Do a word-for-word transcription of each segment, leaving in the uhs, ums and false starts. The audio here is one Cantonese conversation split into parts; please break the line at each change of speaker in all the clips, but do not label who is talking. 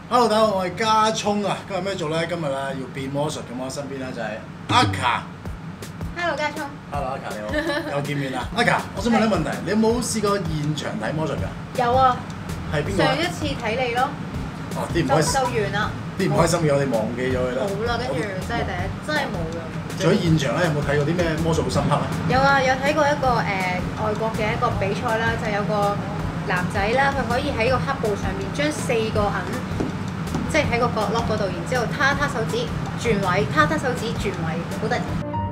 Hello， 大家好，我係家聰啊。今日咩做咧？今日咧要變魔術咁，我身邊咧就係阿卡。
Hello， 家聰。
Hello， 阿卡你好，又見面啦。阿卡，我想問你問題，你有冇試過現場睇魔術㗎？
有啊。
係邊個？
上一次睇你咯。
哦，啲唔開心。
就完啦。
啲唔開心嘅我哋忘記咗佢啦。
冇啦，跟住真係第一，真係冇㗎。
除咗現場咧，有冇睇過啲咩魔術好深刻咧？
有啊，有睇過一個誒、呃、外國嘅一個比賽啦，就有個男仔啦，佢可以喺個黑布上面將四個銀，即係喺個角落嗰度，然之後攤攤手指轉位，攤攤手指轉位，好得意。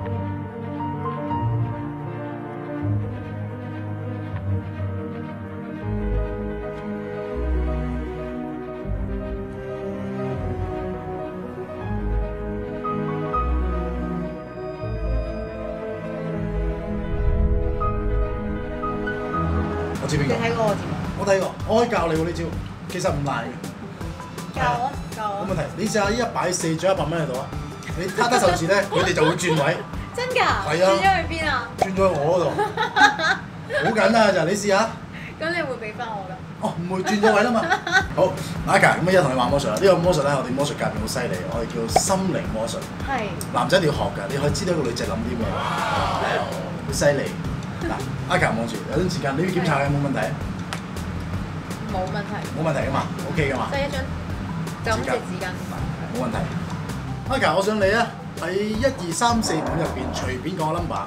我知邊個？
你睇過我節目？
我睇過，我可以教你喎呢招，其實唔難嘅。
教我，教我。
冇問題，你試下依家擺四張一百蚊喺度啊！你攤低手指咧，佢哋就會轉位。
真㗎？
係啊。
轉咗去邊啊？
轉咗去我嗰度，好簡單就係你試下。
咁你會俾翻我㗎？
哦，唔會轉咗位啦嘛。好，阿卡咁一同你玩魔術啦。呢個魔術咧，我哋魔術界邊好犀利，我哋叫心靈魔術。
係。
男仔一定要學㗎，你可以知道個女仔諗啲咩。好犀利。嗱，阿卡望住，有段時間你要檢查嘅冇問題。
冇問題。
冇問題㗎嘛 ，OK 㗎嘛。
即係一張就咁隻紙巾。
冇問題。阿卡，我想你啊，喺一二三四五入邊隨便講個 number。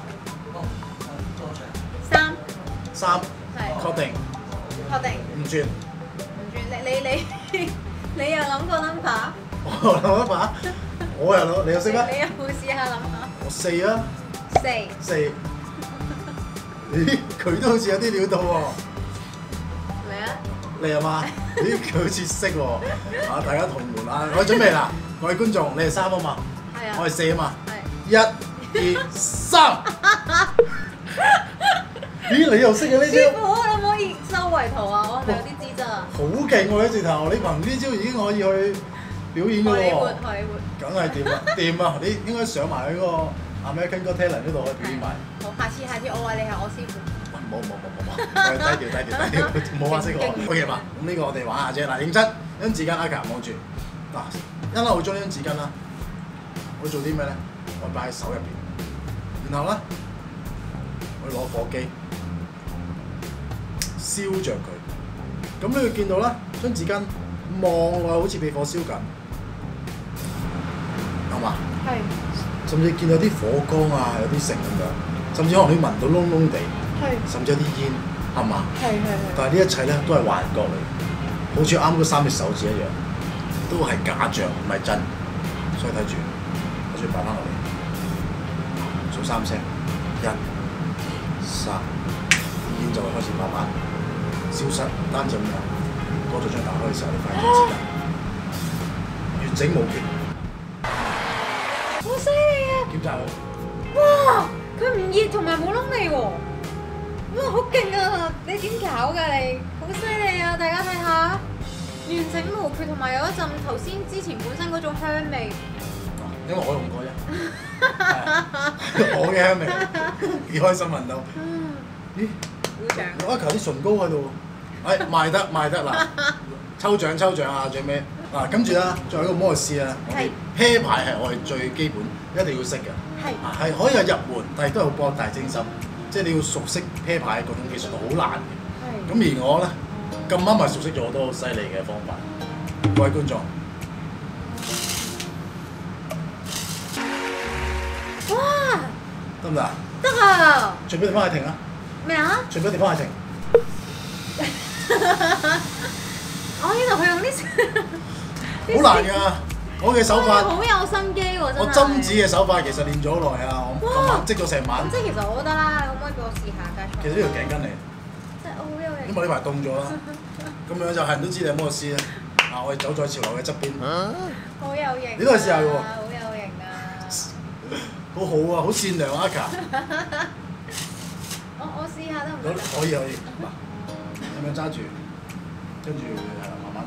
三。
三。
係。
確定。
確定。
唔轉。
唔轉，你你你你又諗過 number？
我諗 number，我又諗，你又識咩？
你有冇試下諗下？
我四啊。
四。
四。咦，佢都好似有啲料到喎。
嚟啊！
你係嘛？咦，佢好似識喎。啊，大家同門啊！我準備啦，各位觀眾，你係三啊嘛？
係啊。
我係四啊嘛？
係。
一、二、三。咦，你又識嘅呢招？
師傅，可唔可以收圍圖啊？我係咪有啲資質啊？
好勁喎！呢字頭，你憑呢招已經可以去表演㗎喎。
荷里活，荷里活。梗
係掂啊！掂啊！你應該上埋嗰個 American Got Talent 呢度去表演埋。
好，下次下次我話你係我師傅。
冇冇冇冇冇，我係低調低調低調，冇話識我。OK 嘛，咁呢個我哋玩下啫。嗱，認真，張紙巾阿卡望住。嗱，一粒我將呢張紙巾啦，我做啲咩咧？我擺喺手入邊，然後咧，我攞火機燒着佢。咁你會見到啦，張紙巾望落好似被火燒緊，係嘛？
係。
甚至見到啲火光啊，有啲成咁樣，甚至可能你聞到燶燶地。甚至有啲煙，係嘛？
係係係。
但係呢一切咧都係幻覺嚟，好似啱嗰三隻手指一樣，都係假象，唔係真。所以睇住，我再擺翻落嚟，數三聲，一、三，煙就會開始慢慢消失，單止咁樣。嗰度將打開嘅時候，你發現紙巾完整無缺。
好犀利啊！
檢查佢。
哇！佢唔熱同埋冇燶味喎。哇！好勁啊！你點搞㗎你？好犀利啊！大家睇下，完整無缺，同埋有一陣頭先之前本身嗰種香味。
因為我用過啫，我嘅香味，幾開心聞到。咦？
鼓掌！
我求啲唇膏喺度，誒賣得賣得啦！抽獎抽獎啊！最尾嗱，跟住啦，仲有一個魔術師啊，我哋啤牌係我哋最基本一定要識嘅，
係
係可以有入門，但係都係好博大精深。即係你要熟悉啤牌嗰種技術好難嘅，咁而我咧咁啱咪熟悉咗好多好犀利嘅方法。各位觀眾，
哇！
得唔得啊？
得啊！
隨便地方係停啊！
咩啊？
隨便地方係停。
我呢度佢用
好
呢
難㗎！我嘅手法
好有心機喎，真係。
我針紙嘅手法其實練咗好耐啊！我今晚積咗成晚。
即係其實我覺得啦，可唔可以俾我試下㗎？
其實呢條頸巾嚟，
即係我好有型。
因為呢排凍咗啦，咁樣就係人都知你係魔術師啦。啊，我哋走在潮流嘅側邊。
好有型。
你都係試下嘅喎。
好有型啊！
好好啊，好善良啊，阿卡。
我我試下得唔得？
可以可以。嗱，咁樣揸住，跟住係啦，慢慢。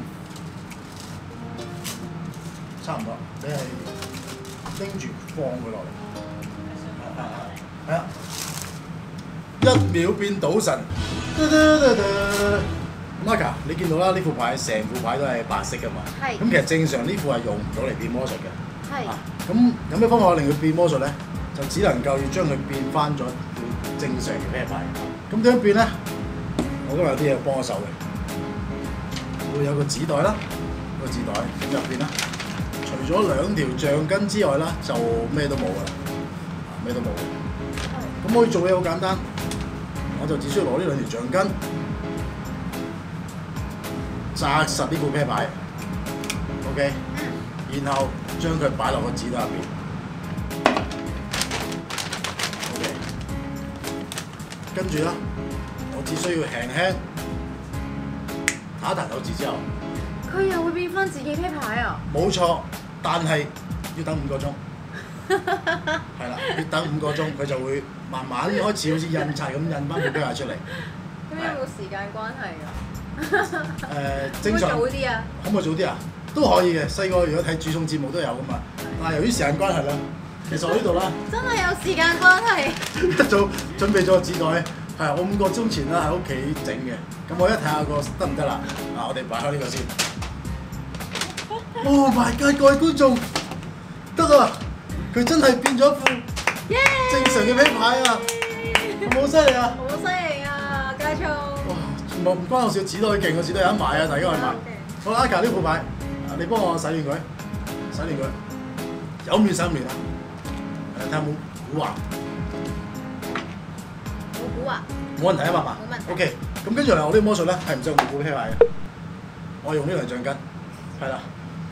差唔多，你係拎住放佢落嚟，係啊，一秒變賭神， Maka，你見到啦，呢副牌成副牌都係白色噶嘛。
係。
咁其實正常呢副係用唔到嚟變魔術嘅。
係。
啊，咁有咩方法令佢變魔術咧？就只能夠要將佢變翻咗正常嘅啤牌。咁點樣變咧？我今日有啲嘢幫我手嘅，會有個紙袋啦，個紙袋咁入邊啦，除咗兩條橡筋之外啦，就咩都冇噶啦，咩都冇。咁可以做嘢好簡單，我就只需要攞呢兩條橡筋，紮實呢副啤牌 ，OK， 然後將佢擺落個紙袋入邊 ，OK， 跟住啦，我只需要輕輕打一彈手指之後，
佢又會變翻自己啤牌啊！
冇錯，但係要等五個鐘。係啦，要等五個鐘，佢就會慢慢開始好似印刷咁印翻副啤牌出嚟。
咁有冇時間關係㗎？
誒，正常。
可唔可以早啲啊？
可唔可以早啲啊？都可以嘅。細個如果睇煮餸節目都有噶嘛。但係由於時間關係啦，其實我呢度啦，
真係有時間關係。
一早準備咗個紙袋，係我五個鐘前啦喺屋企整嘅。咁我一睇下個得唔得啦？嗱，我哋擺開呢個先。Oh my god！各位觀眾，得啊！佢真係變咗一副正常嘅啤牌啊！好唔好犀利啊？
好犀利啊！加粗！
哇！唔唔關我事，紙袋勁，個紙袋有得買啊！大家去買。好啦，Aka 呢副牌，你幫我洗亂佢，洗亂佢，有面洗唔亂啊？誒，睇下有冇古惑。
冇古惑。
冇問題啊嘛。
冇問題。
OK，咁跟住嚟我呢個魔術咧係唔使用到副啤牌嘅，我用呢條橡筋，係啦。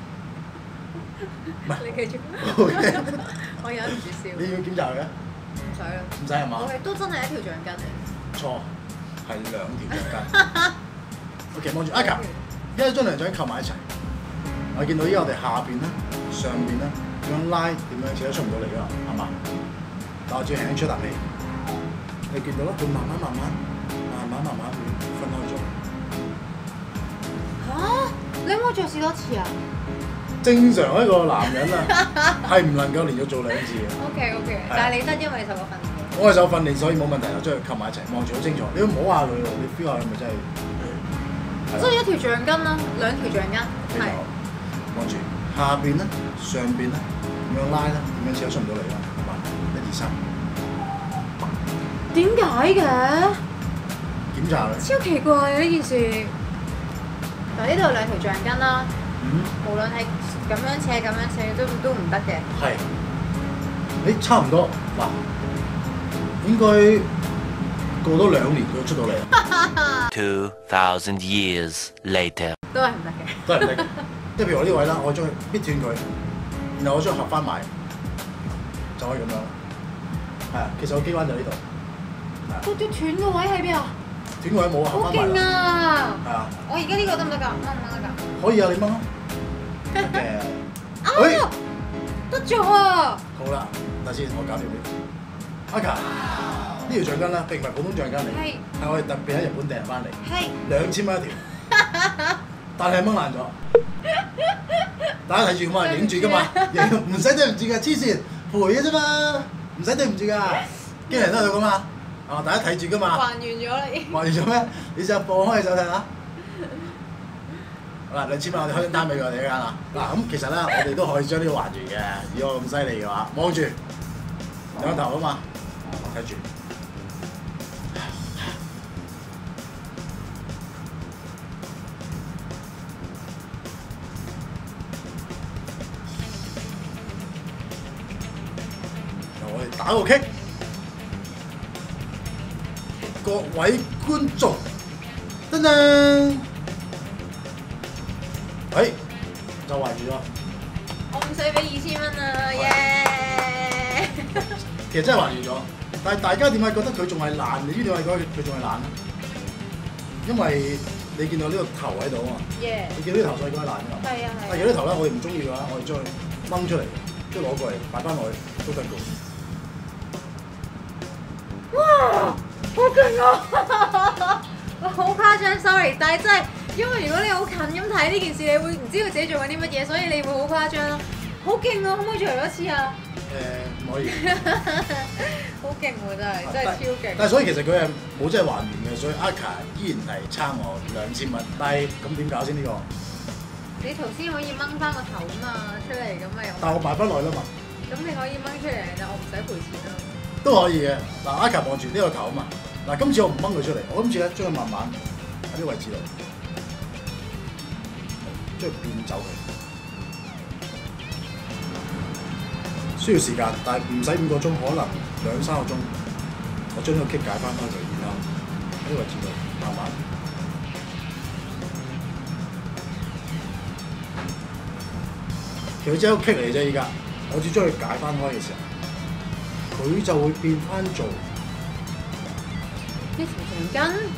唔係，
你繼續。
OK。
我忍唔住笑。
你要檢查佢嘅？
唔使啦。
唔使係嘛？
我係都真係一條橡筋嚟。
錯，係兩條橡筋。OK， 望住 Aka， 而家將兩橡筋扣埋一齊。我見到依家我哋下邊咧、上邊咧點樣拉，點樣扯都出唔到嚟㗎，係嘛？但我只要輕輕出啖氣，你見到啦，佢慢慢慢慢、慢慢慢慢會分開咗。
嚇！你可唔可以再試多次啊？
正常一個男人啊，係唔能夠連續做兩次嘅。
O K O K， 但係你得，因為你受過訓練。
我係受訓練，所以冇問題啦。將佢扣埋一齊，望住好清楚。你要摸下佢喎，你 feel 下佢咪真係。
即係一條橡筋啦，兩條橡筋。係。
望住下邊咧、上邊咧，點樣拉咧？點樣扯都出唔到嚟啦，係嘛？一二三。
點解嘅？
檢查佢。
超奇怪啊！呢件事。嗱，呢度兩條橡筋啦。
嗯。
無論係咁樣扯、咁樣扯都都唔得嘅。
係。誒，差唔多嗱，應該過多兩年佢出到嚟。
Two thousand years later。
都係唔得嘅。
都係唔得嘅。即係譬如我呢位啦，我將佢搣斷佢，然後我將佢合翻埋，就可以咁樣啦。係啊，其實個機關就呢度。
嗰啲斷個位喺邊啊？
斷個位冇啊，合
好
翻埋
勁啊！
係啊。
我而家呢個得唔得㗎？掹唔掹得㗎？
可以啊，你掹啊。誒。
啊！得咗啊！
好啦，等先，我搞掂你。Aka，呢條橡筋咧並唔係普通橡筋嚟，
係
係我哋特別喺日本訂翻嚟，
係
兩千蚊一條，但係掹爛咗。大家睇住㗎嘛，影住㗎嘛，影唔使對唔住㗎，黐線賠嘅啫嘛，唔使對唔住㗎，經理人都喺度㗎嘛，啊大家睇住㗎嘛。
還原咗啦已經。
還原咗咩？你試下放開手睇下。好啦，兩千蚊我哋開張單俾佢哋一間啊！嗱咁其實咧，我哋都可以將呢個還原嘅。以我咁犀利嘅話，望住兩頭啊嘛，睇住。由我哋打個 kick，各位觀眾，噔噔。誒，就還住咗。
我唔使俾二千蚊啊！耶！
其實真係還住咗，但係大家點解覺得佢仲係爛？你知點解覺得佢仲係爛咧？因為你見到呢個頭喺度啊嘛。
耶！
你見到呢頭所以覺得爛㗎嘛。
係啊係。
但係有啲頭咧，我哋唔中意嘅話，我哋將佢掹出嚟，即係攞過嚟擺翻落去都得㗎。
哇！好勁啊！好誇張 ，sorry， 但係真係。因為如果你好近咁睇呢件事，你會唔知道自己做緊啲乜嘢，所以你會好誇張咯。好勁啊！可唔可以再嚟多次啊？
唔可以。
好勁喎！真係真係超勁。
但係所以其實佢係冇真係還原嘅，所以 Aka 依然係差我兩千蚊。但係咁點搞先呢個？
你頭先可以掹翻個頭啊嘛，出嚟咁咪有。
但係我買不耐啦嘛。
咁你可以掹出嚟，但我唔使賠錢咯。
都可以嘅。嗱 Aka 望住呢個頭啊嘛。嗱今次我唔掹佢出嚟，我今次咧將佢慢慢喺啲位置度將佢變走佢。需要時間，但係唔使五個鐘，可能兩三個鐘。我將呢個 kick 解翻開佢，然後喺呢個位置度慢慢。其實只係一個 kick 嚟啫，依家我只將佢解翻開嘅時候，佢就會變翻做
啲條長筋。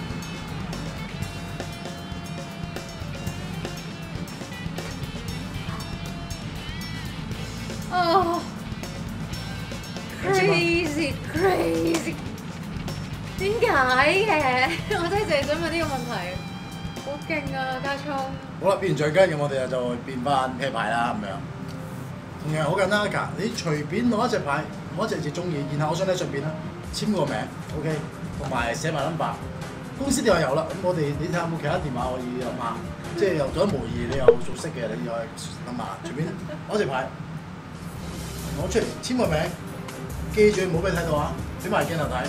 哦。Crazy crazy， 點解嘅？我真係淨係想問呢個問題。好勁啊，加聰！
好啦，變完橡筋咁，我哋就變翻啤牌啦，咁樣。同樣好簡單㗎，你隨便攞一隻牌，攞一隻自己中意，然後我想喺上邊啦簽個名 ，OK， 同埋寫埋 number。公司電話有啦，咁我哋你睇下有冇其他電話可以諗下，即係又做得模擬，你又熟悉嘅，你又諗下，隨便攞隻牌，攞出嚟簽個名。記住唔好俾睇到啊！俾埋鏡頭睇。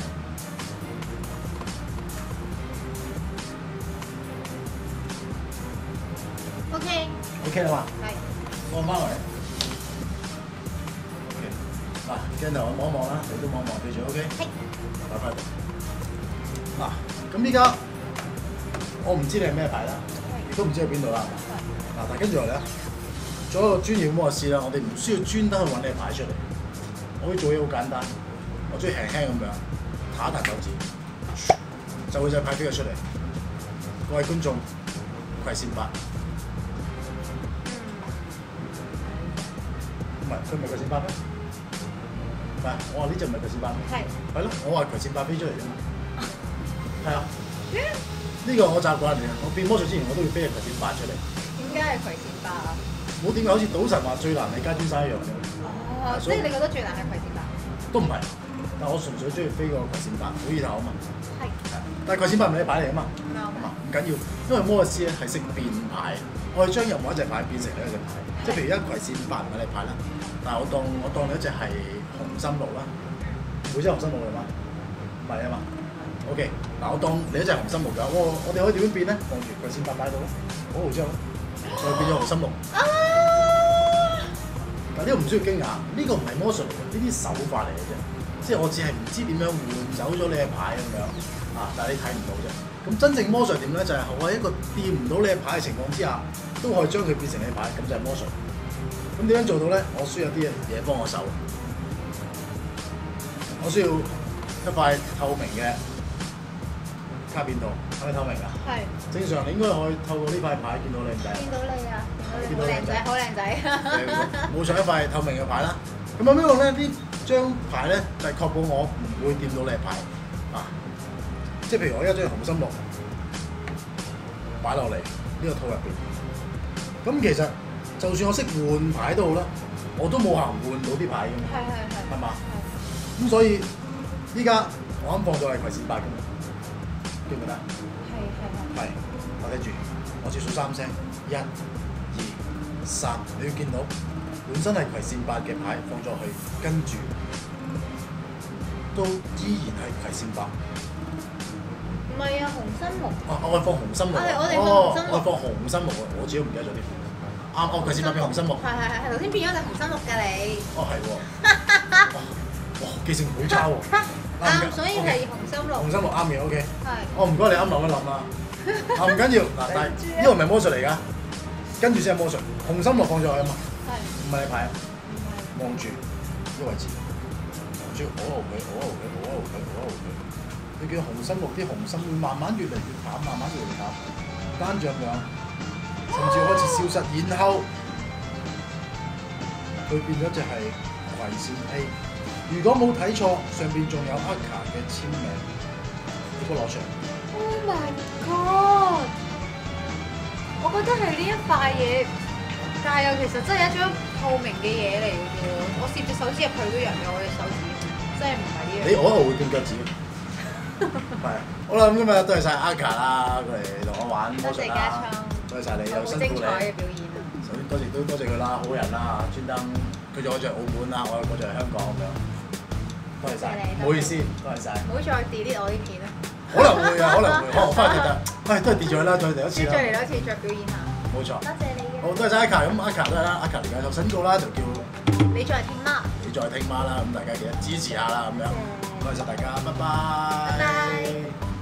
OK。
OK 啦嘛。
係。
放翻嚟。OK。嗱，鏡頭望一望啦，你都望一望，記住 OK。係。擺翻嚟。嗱，咁依家我唔知你係咩牌啦，亦都唔知喺邊度啦。嗱，但係跟住落嚟咧，做一個專業魔術師啦，我哋唔需要專登去揾你嘅牌出嚟。我可以做嘢好簡單，我中意輕輕咁樣彈一彈手指，就會隻牌飛咗出嚟。各位觀眾，葵扇八，唔係佢唔係葵扇八咩？唔係，我話呢隻唔係葵扇八咩？係。係咯，我話葵扇八飛出嚟啫嘛。係啊。呢個我習慣嚟嘅，我變魔術之前我都要飛隻葵扇八出嚟。
點解係葵扇八啊？
冇點解好似賭神話最難係加專山一樣嘅。
哦，即係你覺得最難係葵扇八？
都唔係，但我純粹中意飛個葵扇八，好意頭啊嘛。
係。
但係葵扇八唔係你牌嚟啊嘛。
啱啊。
唔緊要，因為魔術師咧係識變牌，我係將任何一隻牌變成另一隻牌。即係譬如一葵扇八唔係你牌啦，但係我當我當你一隻係紅心綠啦，每隻紅心綠嚟嘛？唔係啊嘛。OK，嗱我當你一隻紅心綠㗎，我我哋可以點樣變咧？望住葵扇八擺到咧，嗰度之後咧，再變咗紅心綠。但呢個唔需要驚訝，呢、這個唔係魔術嚟嘅，呢啲手法嚟嘅啫。即係我只係唔知點樣換走咗你嘅牌咁樣啊，但係你睇唔到啫。咁真正魔術點咧？就係、是、我喺一個掂唔到你嘅牌嘅情況之下，都可以將佢變成你嘅牌，咁就係魔術。咁點樣做到咧？我需要啲嘢幫我手。我需要一塊透明嘅卡片圖，係咪透明㗎？係。正常你應該可以透過呢塊牌見到靚仔。見到你啊！見到你好靚仔，好靚仔。冇上一塊透明嘅牌啦。咁有咩用咧？呢張牌咧就係、是、確保我唔會掂到你嘅牌啊！即係譬如我一張紅心綠擺落嚟呢個套入邊，咁其實就算我識換牌都好啦，我都冇行換到啲牌嘅嘛。係係係。係嘛？咁所以依家我啱放咗係葵扇八嘅嘛，記唔記得？係係係。係，我睇住，我只數三聲，一、二、三，你要見到本身係葵扇八嘅牌放咗去，跟住都依然係葵扇八。
唔係啊，紅心綠。
啊，我係放紅心綠。
我哋放紅心綠。
我係放紅心綠啊！我自己都唔記得咗添。啱，我葵扇八變紅心綠。係
係係係，頭先變咗隻紅心綠㗎你。
哦，係喎。哇，記性好差喎。
啱，所以係紅心綠。
紅心綠啱嘅 ，OK。係。我唔該你啱諗一諗啦。啊，唔緊要，嗱，但係呢個唔係魔術嚟㗎，跟住先係魔術。紅心綠放咗去啊嘛。係。唔係你牌啊。望住呢個位置，望住好好佢，好好佢，好好佢，好好佢。你見紅心綠啲紅心會慢慢越嚟越淡，慢慢越嚟越淡，單着樣，甚至開始消失，然後佢變咗隻係葵扇 A。如果冇睇錯，上邊仲有 Aka 嘅簽名，呢個攞出嚟。
Oh my god！我覺得係呢一塊嘢但係又其實真係一張透明嘅嘢嚟嘅啫喎，我攝隻手指入去都入咗我隻手指，真係唔係呢樣。
你我一路會掂腳趾。係，好啦，咁今日多謝晒 Aka 啦，過嚟同我玩魔術啦。多謝晒你，又辛苦你。
好精彩嘅表演啊！
首先多謝都多謝佢啦，好人啦，專登佢就我在澳門啦，我我在香港咁樣。多謝晒，唔好意思，多謝晒。
唔好再 delete 我啲片啦。
可能會啊，可能會，我翻去得，唉，都係跌咗啦，再嚟一次啦。
再嚟多次，再表演下。
冇錯。
多謝你嘅。
好，多謝 Aka，咁 Aka 都係啦，Aka 嚟緊有新歌啦，就叫
你再聽媽。
你再聽媽啦，咁大家記得支持下啦，咁樣。多謝晒大家，拜拜。
拜拜。